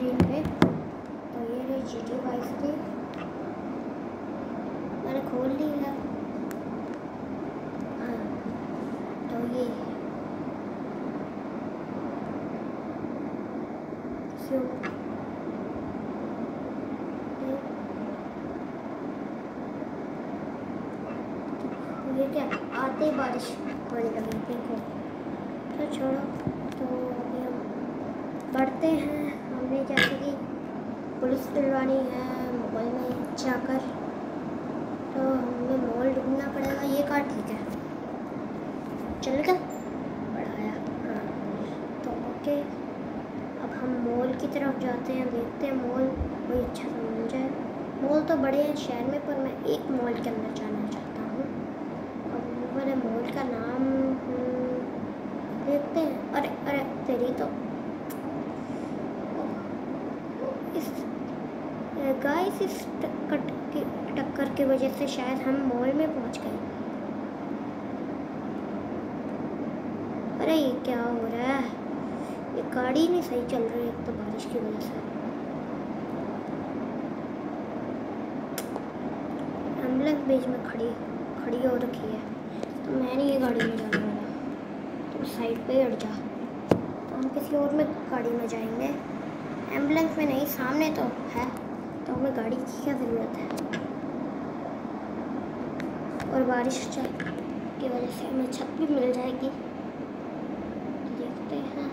Screen पे। तो ये रही GTA 5 की, मैंने खोल ली है। हाँ, तो ये ये क्या आते ही बारिश पड़ने लगी, देखो। तो छोड़ो, तो अभी हम बढ़ते हैं। हमने जैसे कि पुलिस दिलवानी है मोबाइल में जाकर, तो हमें मॉल ढूंढना पड़ेगा। ये कार ठीक है, चलेगा, बढ़ाया। हाँ, तो ओके, अब हम मॉल की तरफ जाते हैं, देखते हैं मॉल कोई अच्छा सा मिल जाए। मॉल तो बड़े हैं शहर में, पर मैं एक मॉल के अंदर जाना चाहता हूँ। अब मैंने मॉल का नाम देखते हैं। अरे अरे तेरी तो इस गाइस, इस टक्कर की वजह से शायद हम मॉल में पहुंच गए। अरे ये क्या हो रहा है, ये गाड़ी नहीं सही चल रही है, एक तो बारिश की वजह से। एम्बुलेंस बीच में खड़ी हो रखी है, तो मैं नहीं ये गाड़ी में जाने वाला, तो साइड पे हट जा। तो हम किसी और में गाड़ी में जाएंगे, एम्बुलेंस में नहीं। सामने तो है, तो हमें गाड़ी की क्या ज़रूरत है। और बारिश की वजह से हमें छत भी मिल जाएगी, देखते हैं।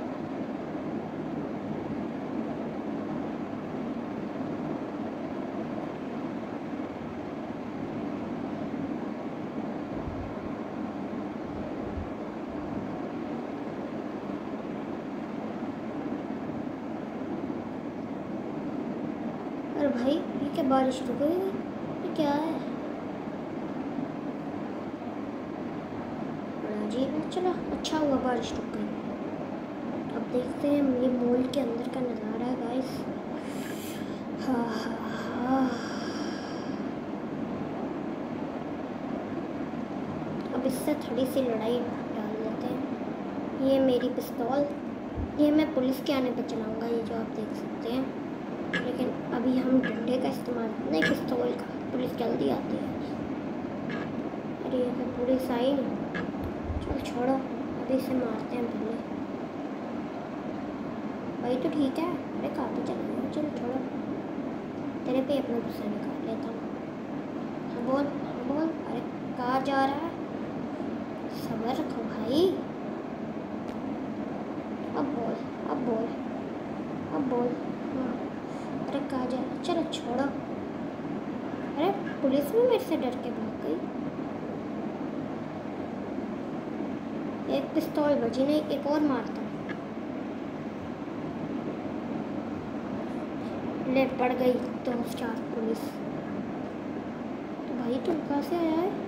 अरे भाई, ये क्या बारिश रुक गई, ये क्या है, बड़ा अजीब है। चलो अच्छा हुआ बारिश रुक गई। अब देखते हैं ये मॉल के अंदर का नज़ारा है गाइस। हाँ, अब इससे थोड़ी सी लड़ाई डाल लेते हैं। ये मेरी पिस्तौल, ये मैं पुलिस के आने पर चलाऊँगा, ये जो आप देख सकते हैं। लेकिन अभी हम डंडे का इस्तेमाल नहीं, पिस्तौल का, पुलिस जल्दी आती है। अरे ये तो पुलिस आई नहीं, चलो छोड़ो, अभी इसे मारते हैं पहले। भाई तो ठीक है, अरे कहाँ पे चला गया, चलो छोड़ो, तेरे पे अपना गुस्सा निकाल लेता हूँ। हाँ बोल, हाँ बोल, अरे कहाँ जा रहा है, सब्र रखो भाई। अब बोल, अब बोल, अब बोल। हाँ, अरे कहाँ जा रहा, चलो छोड़ो। अरे पुलिस भी मेरे से डर के भाग गई। एक पिस्तौल बची नहीं, एक और मारता हूँ। ले पड़ गई 2-4 पुलिस। तो भाई तुम कहाँ से आया है,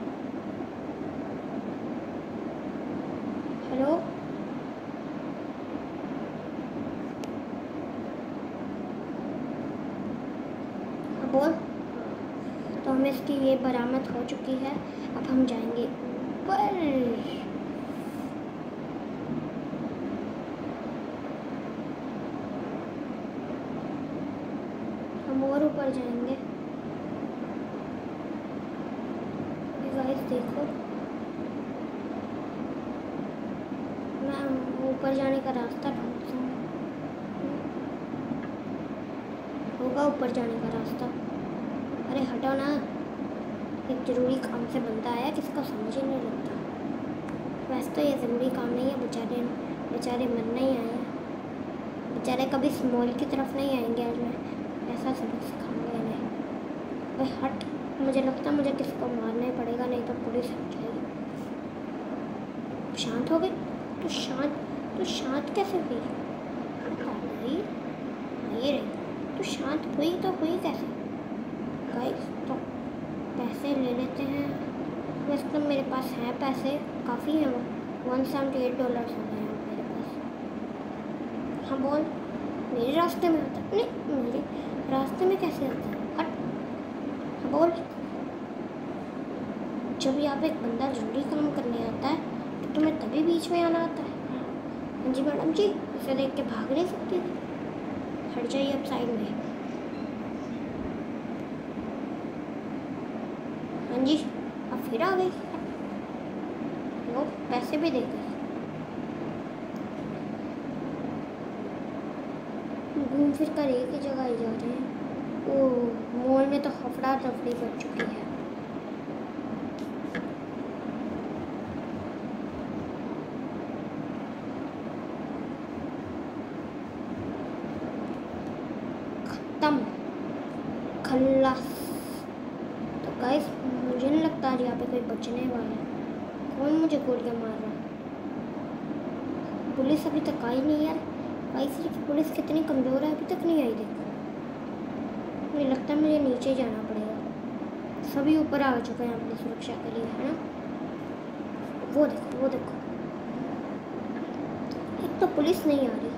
हेलो। हाँ बोल। तो हमें इसकी ये बरामद हो चुकी है, अब हम जाएंगे ऊपर। हम और ऊपर जाएंगे। गाइस देखो, मैं ऊपर जाने का रास्ता ढूंढता हूँ, होगा ऊपर जाने का रास्ता। अरे हटो ना, एक ज़रूरी काम से बनता है, किसको समझ ही नहीं लगता। वैसे तो ये ज़रूरी काम नहीं है, बेचारे मरने ही आए हैं। बेचारे कभी इस मॉल की तरफ नहीं आएंगे, आज मैं ऐसा सबक सिखाऊंगा इन्हें। भाई हट, मुझे लगता है मुझे किसी को मारना ही पड़ेगा, नहीं तो पुलिस हट जाएगी। शांत हो गई, तो शांत कैसे हुई भाई, ये रही, तो शांत हुई तो हुई कैसे। गाइस तो पैसे ले लेते हैं, वैसे तो मेरे पास हैं पैसे, काफ़ी हैं, वो $178 हो गए हैं मेरे पास। हाँ बोल, मेरे रास्ते में आता नहीं, मेरे रास्ते में कैसे आता है, हट। हाँ बोल, जब यहाँ पे एक बंदा जरूरी काम करने आता है तो तुम्हें तभी बीच में आना आता है। हाँ जी मैडम जी, इसे देख के भाग नहीं सकती थी, हट जाइए अब साइड में। हाँ जी, अब फिर आ गई। लो पैसे भी दे गई। घूम फिर कर एक ही जगह ही जा रहे हैं। ओ मॉल में तो हफड़ा तफड़ी कर चुकी है। खत्म, खल्लास। तो गाइस मुझे नहीं लगता आज यहाँ पे कोई बचने वाला है। कौन मुझे गोलियाँ मार रहा है? पुलिस अभी तक आई नहीं यार। गाइस की पुलिस कितनी कमज़ोर है, अभी तक नहीं आई। देखो मुझे लगता है मुझे नीचे जाना पड़ेगा। सभी ऊपर आ चुके हैं अपनी सुरक्षा के लिए, है ना। वो देखो वो देखो, एक तो पुलिस नहीं आ रही।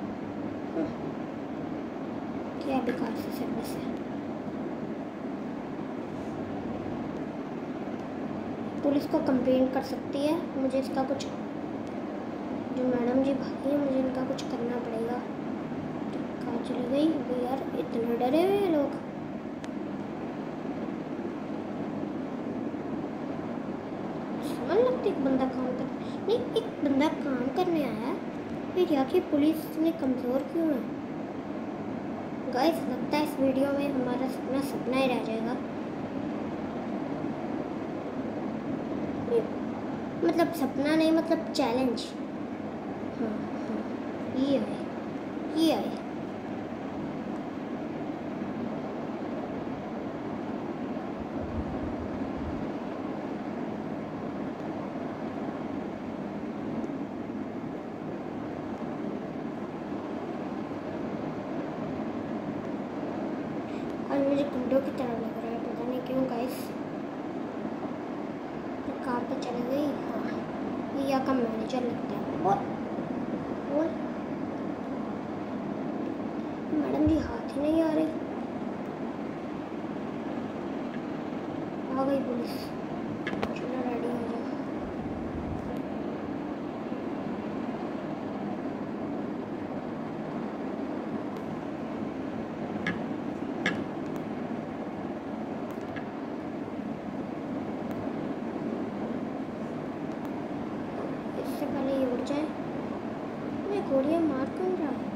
क्या बेकार सी सर्विस है। पुलिस को कंप्लेन कर सकती है। मुझे इसका कुछ, जो मैडम जी भागी है, मुझे इनका कुछ करना पड़ेगा। कहाँ चली गई अभी यार? इतने डरे हुए हैं लोग। समझ लगती एक बंदा काम कर, नहीं एक बंदा काम करने आया है, फिर यहाँ की पुलिस ने कमज़ोर क्यों है? गाइस लगता है इस वीडियो में हमारा सपना सपना ही रह जाएगा। मतलब सपना नहीं, मतलब चैलेंज। हाँ हाँ, ये आए, ये आए। और मुझे गुंडों की तरह लग रहा है, पता नहीं क्यों गाइस। कहाँ पे चली गई? हाँ ये यहाँ का मैनेजर लगता है। और मैडम जी हाथ ही नहीं आ रही। आ गई पुलिस। चलो रेडी हो जाओ। इससे पहले ये उड़ जाए। मैं गोलियां मार क्यों रहा है?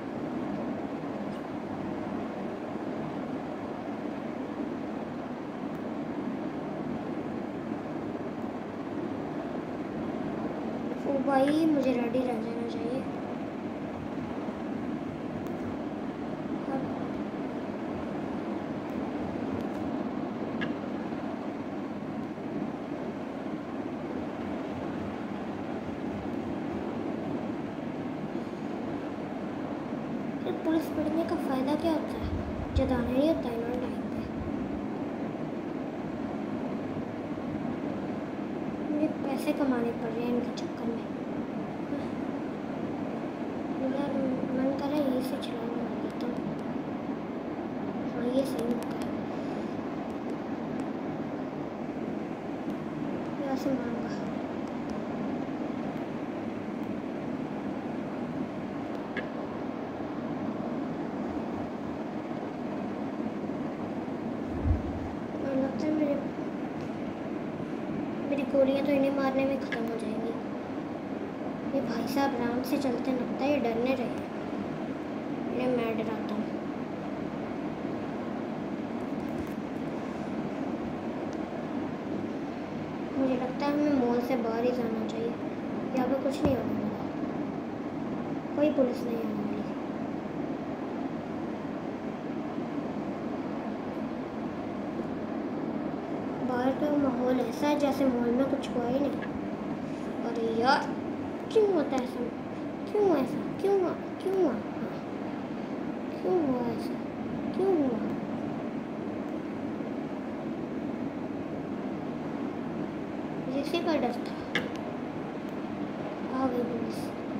ओ भाई मुझे रेडी रह जाना चाहिए। पुलिस पढ़ने का फ़ायदा क्या होता है? जताना नहीं होता है ना टाइम पे। मुझे पैसे कमाने पड़ रहे हैं इनके चक्कर में। यार मन कर रहा है यही से चलाने वाली तो। हाँ ये सही होता है। यहाँ से मारूंगा। मेरी गोलियां तो इन्हें मारने में ख़त्म हो जाएंगी। ये भाई साहब आराम से चलते, लगता है ये डरने रहे हैं। इन्हें मैं डराता हूँ। मुझे लगता है हमें मॉल से बाहर ही जाना चाहिए। यहाँ पे कुछ नहीं होने वाला, कोई पुलिस नहीं आने वाली। बाहर का माहौल ऐसा है जैसे मॉल में कुछ हुआ ही नहीं। अरे यार क्यों होता है ऐसा? क्यों ऐसा क्यों हुआ? क्यों हुआ? क्यों हुआ ऐसा? क्यों हुआ? इसी का डर था। आ गई पुलिस।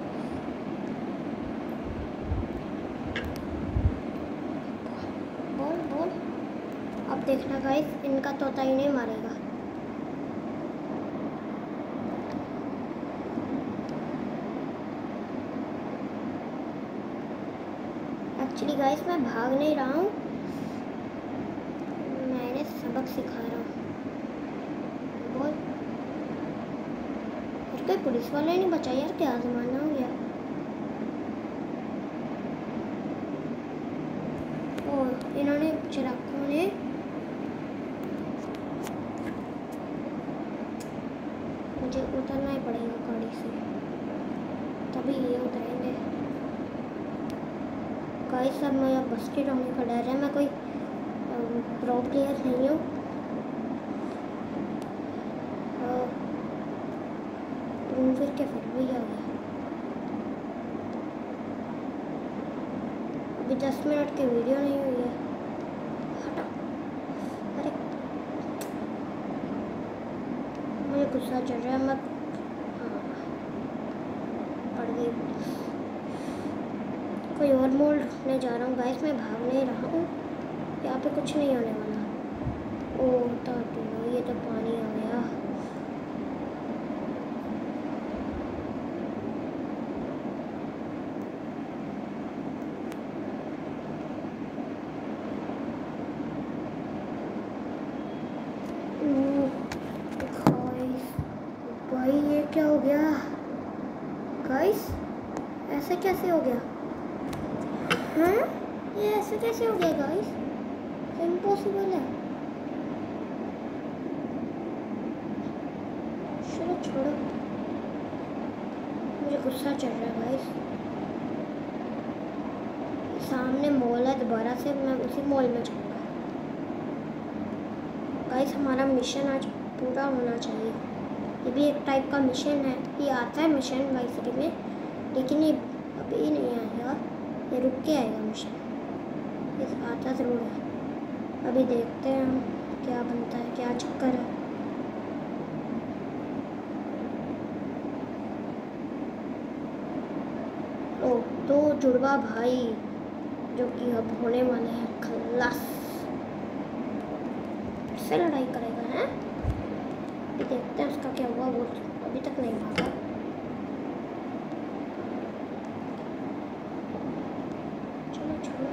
बोल बोल। अब देखना गाइस, इनका तोता ही नहीं मारेगा। एक्चुअली गाइस मैं भाग नहीं रहा हूँ, मैंने सबक सिखा रहा हूँ। बहुत और कोई पुलिस वाले नहीं बचा यार, क्या ज़माना हो गया। और इन्होंने चिराकों ने मुझे उतरना ही पड़ेगा गाड़ी से, तभी ये उतरेंगे। गाइस अब मैं बस्टेड होने का डर है, मैं कोई प्रो प्लेयर नहीं हूँ। फिर क्या, फिर भी आ गया। अभी 10 मिनट की वीडियो नहीं हुई है। हटा, अरे मुझे गुस्सा चढ़ रहा है। मैं पड़ गई। कोई और मोड ले जा रहा हूँ गाइस, मैं भाग नहीं रहा हूँ। यहाँ पे कुछ नहीं होने वाला। ओह तो ये तो पानी आ गया। भाई ये क्या हो गया गाइस, ऐसे कैसे हो गया? हाँ ये ऐसे कैसे हो गया गाइस, इम्पॉसिबल है। चलो छोड़ो, मुझे गुस्सा चढ़ रहा है गाइस। सामने मॉल है, दोबारा से मैं उसी मॉल में जाऊँगा गाइस। हमारा मिशन आज पूरा होना चाहिए। ये भी एक टाइप का मिशन है, ये आता है मिशन वाइस सिटी में, लेकिन ये अभी नहीं आएगा, ये रुक के आएगा मिशन। ये आता ज़रूर है, अभी देखते हैं हम क्या बनता है, क्या चक्कर है। ओ तो जुड़वा भाई जो कि अब होने वाले हैं खल्लास, से लड़ाई करेगा है। अभी देखते हैं उसका क्या हुआ, वो अभी तक नहीं भागा। चलो छोड़ो,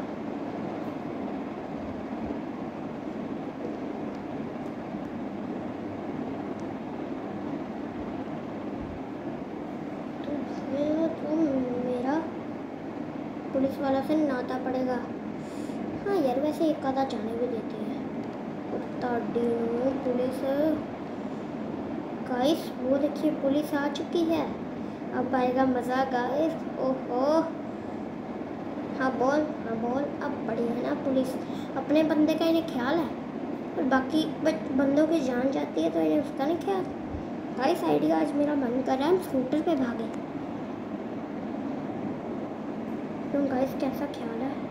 तो मेरा पुलिस वाला से नाता पड़ेगा। हाँ यार वैसे एक आधा जाने भी देती है पुलिस। गाइस वो देखिए पुलिस आ चुकी है, अब आएगा मज़ा गाइस। ओहो हाँ बोल, हाँ बोल। अब बढ़िया है ना, पुलिस अपने बंदे का इन्हें ख्याल है, और बाकी बंदों की जान जाती है तो इन्हें उसका नहीं ख्याल। गाइस आइडिया आज मेरा मन कर रहा है हम स्कूटर पे भागे। तो गाइस कैसा ख्याल है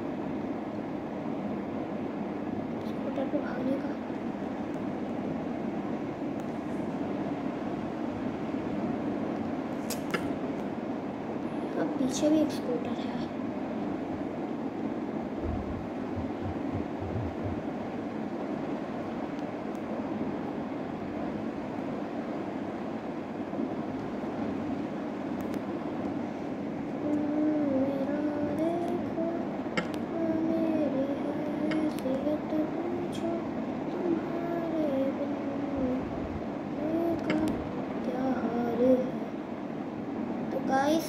स्कूटर पे भागने का? अब पीछे भी एक स्कूटर है। गाइस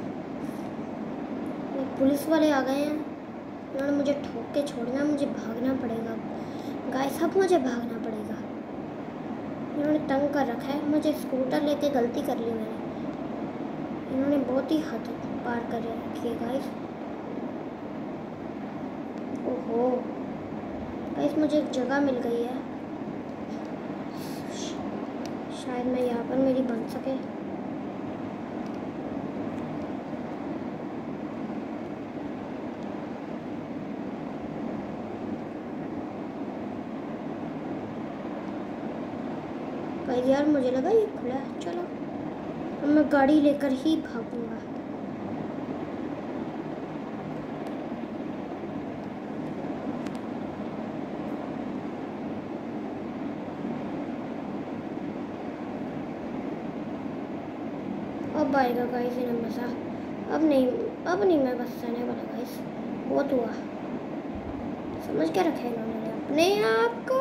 पुलिस वाले आ गए हैं, उन्होंने मुझे ठोक के छोड़ना, मुझे भागना पड़ेगा गाइस। अब मुझे भागना पड़ेगा, इन्होंने तंग कर रखा है मुझे। स्कूटर लेके गलती कर ली मैंने, इन्होंने बहुत ही हद पार कर रखी है गाइस। ओहो गाइस मुझे एक जगह मिल गई है, शायद मैं यहाँ पर मेरी बन सके। यार मुझे लगा ये खुला है, चलो अब मैं गाड़ी लेकर ही भागूंगा। अब आएगा गाइस इन्हें मज़ा। अब नहीं मैं बस आने वाला गाइस। बहुत हुआ, समझ के रखे इन्होंने अपने आप को।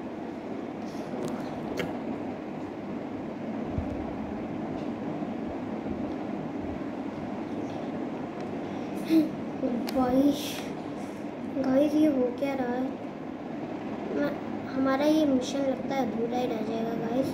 गाइस ये हो क्या रहा है? हमारा ये मिशन लगता है अधूरा ही रह जाएगा गाइस।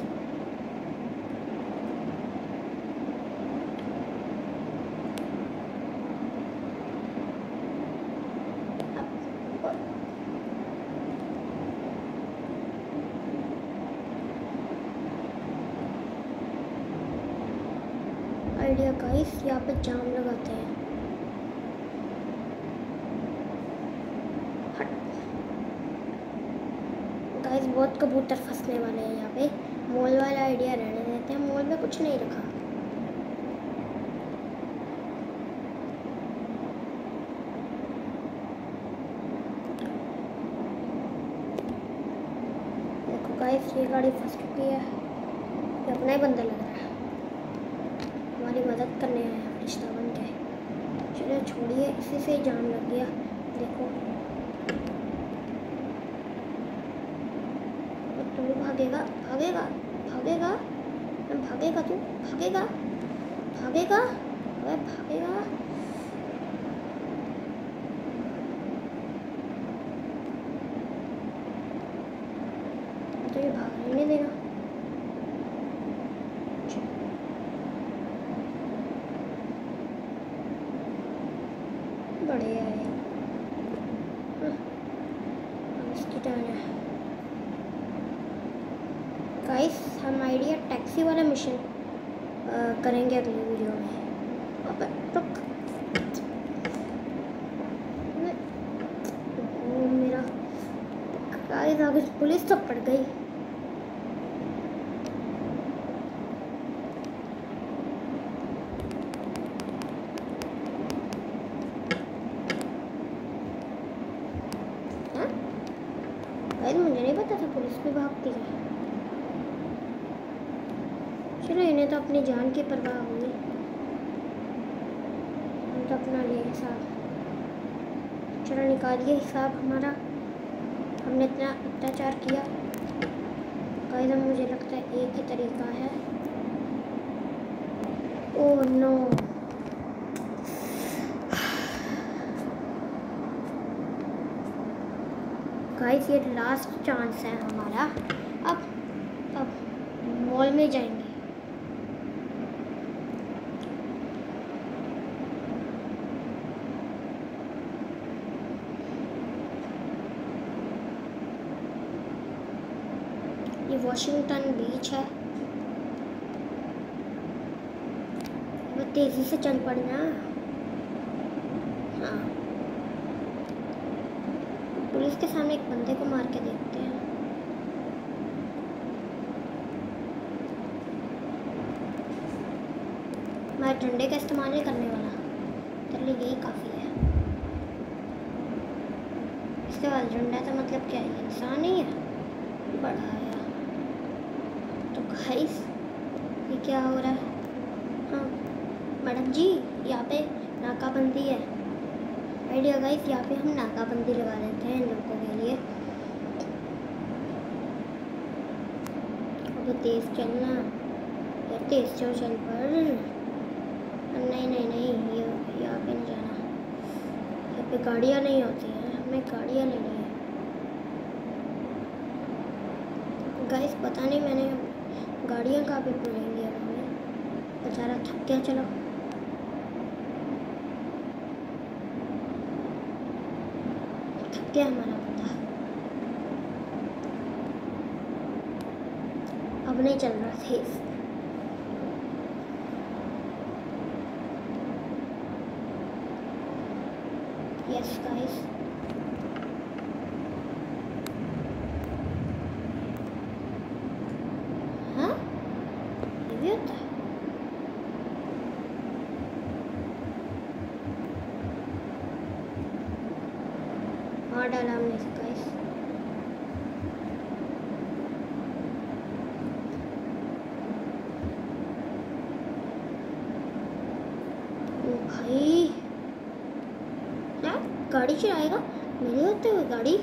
आइडिया गाइस, यहाँ पे जाम लगाते हैं। गाइस बहुत कबूतर फंसने वाले हैं यहाँ पे। मॉल वाला आइडिया रहने देते हैं, मॉल में कुछ नहीं रखा। देखो गाइस ये गाड़ी फंस चुकी है, ये अपना ही बंदा लग रहा है, हमारी मदद करने आया है रिश्ता बन के। चलो छोड़िए, इसी से जाम लग गया। देखो तू भागेगा भागेगा भागेगा भागेगा, तू भागेगा भागेगा, अरे भागेगा। तो ये भागने नहीं देना। बढ़िया है, इसकी टर्न है। गाइस हम आइडिया टैक्सी वाला मिशन करेंगे अगली वीडियो में। अब रुक, ओ मेरा गाइस आगे पुलिस तो पड़ गई। गाइस मुझे नहीं पता था पुलिस भी भागती है। चलो इन्हें तो अपनी जान की परवाह होगी, हम तो अपना ले हिसाब। चलो निकालिए हिसाब हमारा, हमने इतना अत्याचार किया। गाइस अब मुझे लगता है एक ही तरीका है। ओह नो, गाइस ये लास्ट चांस है हमारा। अब मॉल में जाएंगे। ये वॉशिंगटन बीच है, वो तेजी से चल पड़ना। हाँ पुलिस के सामने एक बंदे को मार के देखते हैं। मैं डंडे का इस्तेमाल नहीं करने वाला, तेरे लिए यही काफ़ी है। इसके बाद डंडा तो मतलब क्या है, इंसान ही है बड़ा आया। तो गाइस ये क्या हो रहा है? हाँ मैडम जी यहाँ पे नाकाबंदी है। आइडिया गाइस यहाँ पे हम नाकाबंदी लगा देते हैं इन लोगों के लिए। अब तेज चलना या तेज चल पर। नहीं नहीं नहीं, ये यहाँ पे नहीं जाना, यहाँ पे गाड़ियाँ नहीं होती हैं, हमें गाड़ियाँ लेनी है। गाइस पता नहीं मैंने गाड़ियाँ कहाँ पे मिलेंगी अब हमें, बेचारा थक गया। चलो थक गया हमारा बंदा, अब नहीं चल रहा तेज। यस गाइस हाँ ये भी होता है। मार डाला हमने इसे गाइस। ओ भाई हाँ गाड़ी चलाएगा मेरे होते हुए? गाड़ी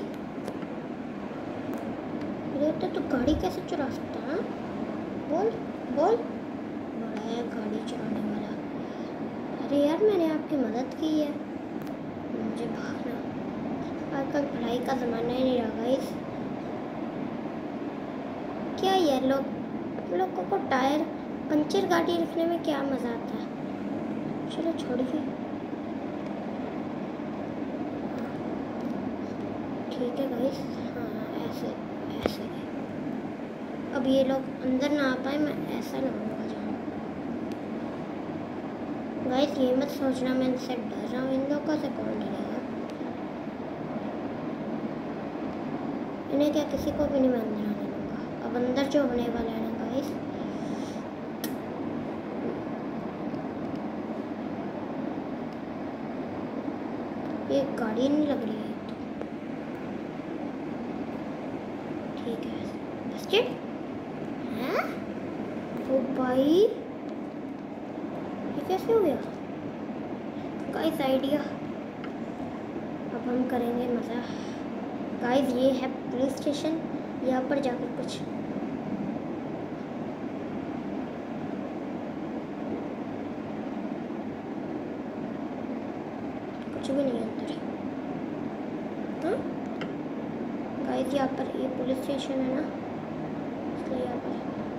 मेरे होते तो गाड़ी कैसे चला सकता है? बोल बोल, बड़ा है गाड़ी चलाने वाला। अरे यार मैंने आपकी मदद की है, मुझे भागना। आजकल पढ़ाई का ज़माना ही नहीं रहा गाइस। क्या यार लोगों को टायर पंचर गाड़ी रखने में क्या मज़ा आता है। चलो छोड़िए, ठीक है गाइस। हाँ ऐसे ऐसे अब ये लोग अंदर ना आ पाए, मैं ऐसा लगाऊंगा जाऊँ। गाइस ये मत सोचना मैं इनसे डर रहा हूँ, इन लोगों से कौन डरेगा। इन्हें क्या किसी को भी नहीं मैं अंदर आने दूँगा। अब अंदर जो होने वाला है ना गाइस, ये गाड़ी नहीं लग रही है तो ठीक है। बस्टेड हैं? ओ भाई ये कैसे हो गया गाइस? आइडिया, अब हम करेंगे मज़ा। गाइस ये है पुलिस स्टेशन, यहाँ पर जाकर कुछ भी नहीं अंदर। हाँ गाइस यहाँ पर ये पुलिस स्टेशन है ना, इसलिए यहाँ पर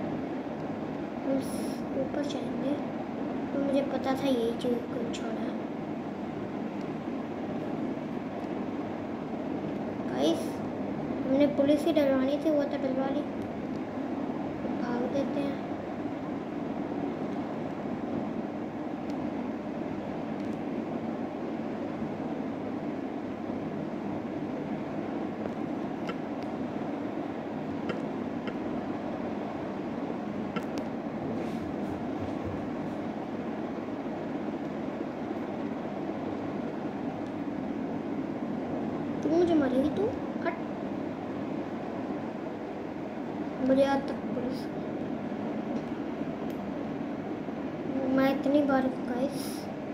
हम ऊपर जाएंगे। तो मुझे पता था यही चीज़ को छोड़ा। गाइस हमने पुलिस ही डलवानी थी, वो तो डलवा ली। भाग देते हैं। तू मुझे मारेगी, तू हट। मुझे आज तक पुलिस, मैं इतनी बार गाइस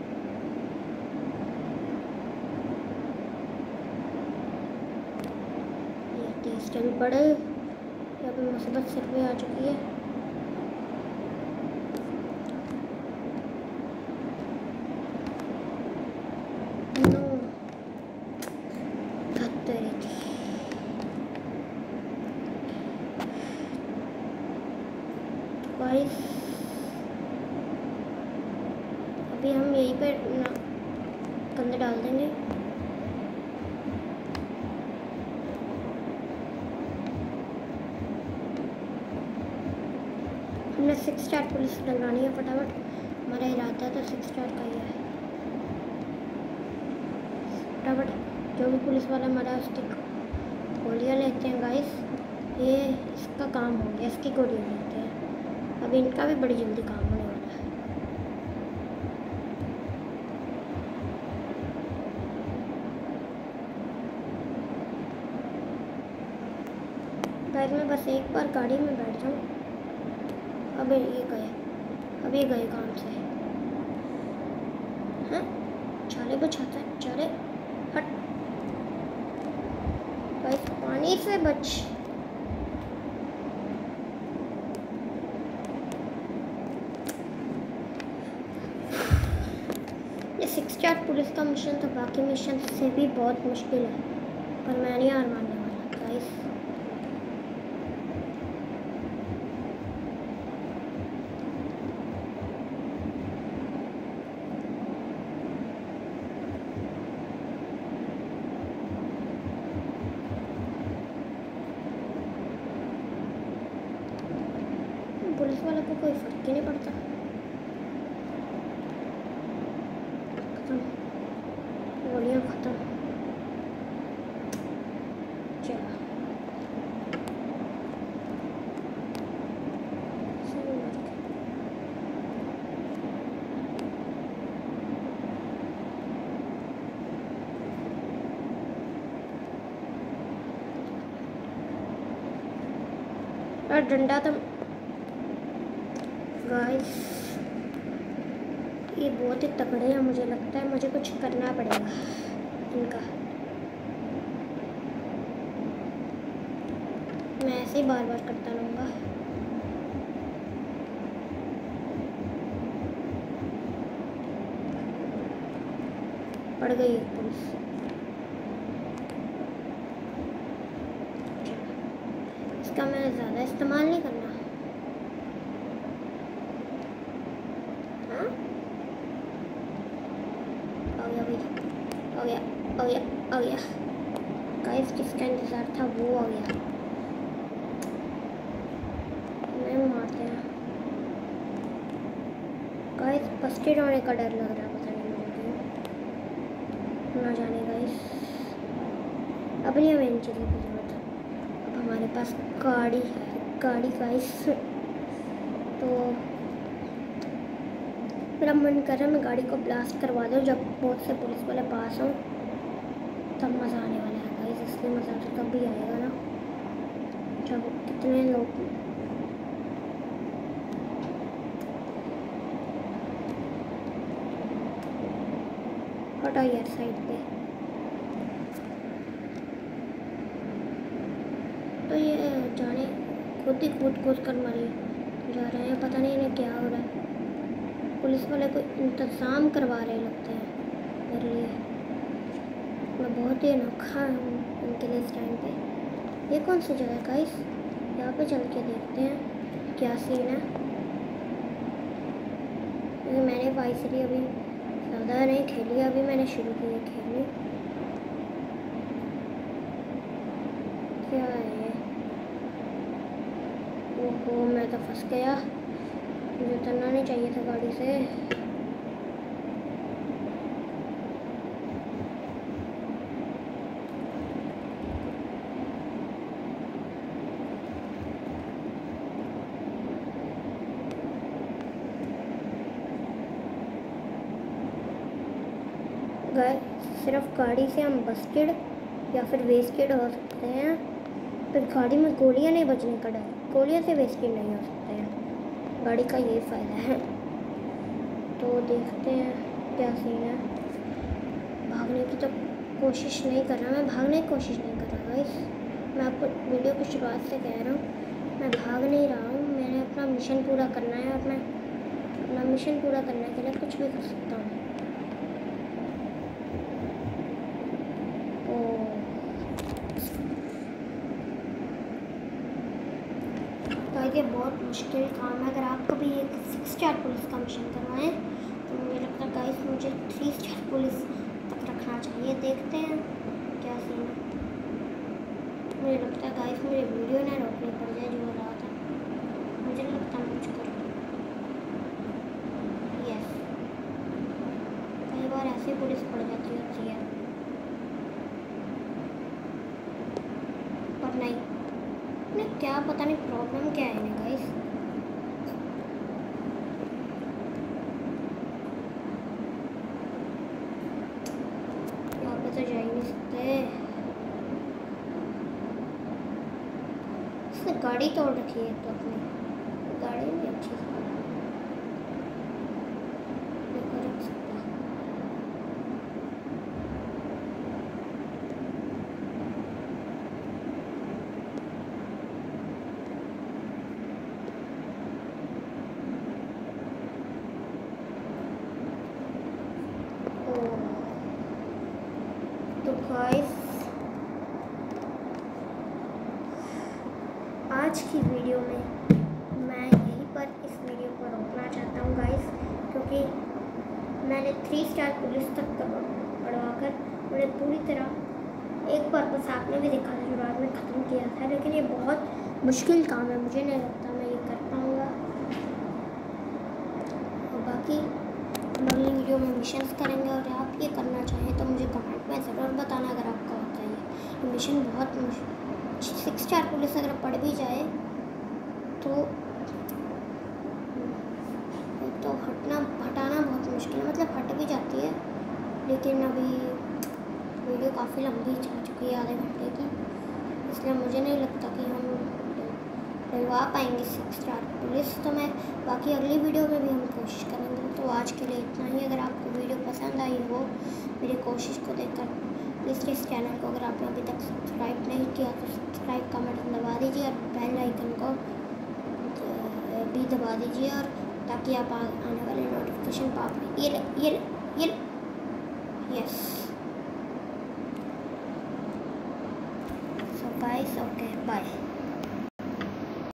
ये तेज चल पड़े। यहाँ पे मुसीबत सिर पे आ चुकी है। गाइस अभी हम यहीं पर कंधे डाल देंगे। हमने 6 स्टार पुलिस डलवानी है फटाफट। हमारा इरादा तो 6 स्टार का ही है। फटाफट जो भी पुलिस वाला मरा उसकी गोलियाँ लेते हैं गाइस। ये इसका काम हो गया, इसकी गोलियाँ लेते हैं। अभी इनका भी बड़ी जल्दी काम होने वाला है। गाइस मैं बस एक बार गाड़ी में बैठ जाऊँ। अब ये गए काम से। हाँ चाले बचाता है, चाले हट। गाइस पानी से बच। ये 6 स्टार पुलिस का मिशन तो बाकी मिशन से भी बहुत मुश्किल है, पर मैं नहीं हार मानने वाला गाइस। पुलिस वालों को कोई फर्क ही नहीं पड़ता। खत्म, गोलियां खत्म। चलो और डंडा तो गाइस ये बहुत ही तगड़े हैं। मुझे लगता है मुझे कुछ करना पड़ेगा इनका। ऐसे ही बार बार करता रहूँगा। पड़ गई एक पुलिस। इसका मैं ज़्यादा इस्तेमाल नहीं करना। हाँ, हो गया भाई, हो गया, हो गया, हो गया। गाइस जिसका इंतज़ार था वो आ गया। नहीं मारते हैं गाइस, बस्टेड होने का डर लग रहा है, पता नहीं मुझे क्यों। ना जाने गाइस, अब नहीं हमें इन चीज़ों की ज़रूरत है। अब हमारे पास गाड़ी है, गाड़ी गाइस। तो मेरा मन कर रहा है मैं गाड़ी को ब्लास्ट करवा दूँ जब बहुत से पुलिस वाले पास हों, तब मज़ा आने वाला है गाइस। इसलिए मज़ा तो तब भी आएगा ना जब कितने लोग। हटाओ यार साइड पे। तो ये जाने खुद ही कूद कर मरे जा रहे हैं, पता नहीं इन्हें क्या हो रहा है। पुलिस वाले को इंतज़ाम करवा रहे लगते हैं मेरे लिए। मैं बहुत ही अनोखा हूँ उनके लिए इस टाइम पे। ये कौन सी जगह है गाइस? यहाँ पे चल के देखते हैं क्या सीन है। मैंने वाइसरी अभी ज़्यादा नहीं खेली, अभी मैंने शुरू की है खेलनी। क्या है? ओहो, मैं तो फंस गया, मुझे उतरना नहीं चाहिए था गाड़ी से। सिर्फ गाड़ी से हम बस्टेड या फिर वेस्टेड हो सकते हैं, पर गाड़ी में गोलियां नहीं बचने का डर। गोलियां से वेस्टेड नहीं हो सकते हैं, गाड़ी का यही फ़ायदा है। तो देखते हैं क्या सीन है। भागने की तो कोशिश नहीं कर रहा, मैं भागने की कोशिश नहीं कर रहा गाइस। मैं आपको वीडियो की शुरुआत से कह रहा हूँ, मैं भाग नहीं रहा हूँ। मैंने अपना मिशन पूरा करना है और मैं अपना मिशन पूरा करने के लिए कुछ भी कर सकता हूँ। ये बहुत मुश्किल काम है। अगर आप कभी एक 6 स्टार पुलिस का मिशन करवाएं तो मुझे लगता है गाइस मुझे 3 स्टार पुलिस तक रखना चाहिए। देखते हैं क्या सीन है। मुझे लगता है गाइस मेरी वीडियो ना रोकनी पड़ जाए जो हो रहा था। मुझे नहीं लगता मैं कुछ करूँ। यस, कई बार ऐसी पुलिस पड़ जाती होती है, पर नहीं क्या पता नहीं प्रॉब्लम क्या है ना गाइस। यहाँ पे तो जा ही नहीं सकते। इसने गाड़ी तोड़ रखी है, तो अपनी गाड़ी भी अच्छी रख सकता। तो गाइस आज की वीडियो में मैं यहीं पर इस वीडियो को रोकना चाहता हूँ गाइस, क्योंकि मैंने 3 स्टार पुलिस तक पढ़वा कर मैंने पूरी तरह एक पर्पस आपने भी देखा था शुरुआत में ख़त्म किया था। लेकिन ये बहुत मुश्किल काम है, मुझे नहीं लगता मैं ये कर पाऊँगा। और बाकी अगली वीडियो में मिशंस करेंगे, और आप ये करना चाहें तो मुझे कमेंट में ज़रूर बताना अगर आपको होता है। ये मिशन बहुत 6 स्टार पुलिस अगर पढ़ भी जाए तो हटाना बहुत मुश्किल है। मतलब हट भी जाती है, लेकिन अभी वीडियो काफ़ी लंबी चल चुकी है, आधे घंटे की, इसलिए मुझे नहीं लगता कि हम डलवा पाएंगे 6 स्टार पुलिस। तो मैं बाकी अगली वीडियो में भी हम कोशिश करेंगे। तो आज के लिए इतना ही। अगर आपको वीडियो पसंद आई हो मेरी कोशिश को देखकर, प्लीज़ इस चैनल को अगर आपने अभी तक सब्सक्राइब नहीं किया तो सब्सक्राइब का बटन दबा दीजिए और बेल ही दबा दीजिए और ताकि आप आने वाले नोटिफिकेशन पा पाए। ये yes. So guys, okay bye.